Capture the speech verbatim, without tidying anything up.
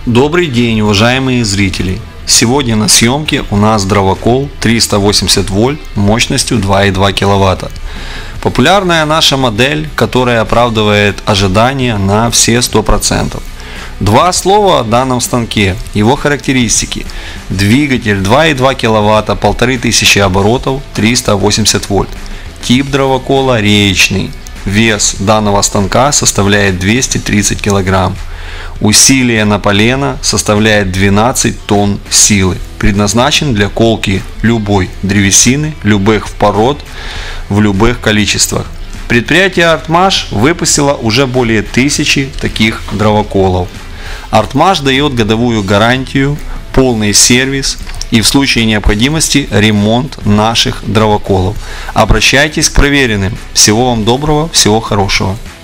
Добрый день, уважаемые зрители! Сегодня на съемке у нас дровокол триста восемьдесят вольт мощностью два и два киловатта. Популярная наша модель, которая оправдывает ожидания на все сто процентов. Два слова о данном станке, его характеристики. Двигатель два и два киловатта, тысяча пятьсот оборотов, триста восемьдесят вольт. Тип дровокола реечный. Вес данного станка составляет двести тридцать килограмм. Усилие на полено составляет двенадцать тонн силы. Предназначен для колки любой древесины, любых пород, в любых количествах. Предприятие Артмаш выпустило уже более тысячи таких дровоколов. Артмаш дает годовую гарантию, полный сервис и в случае необходимости ремонт наших дровоколов. Обращайтесь к проверенным. Всего вам доброго, всего хорошего.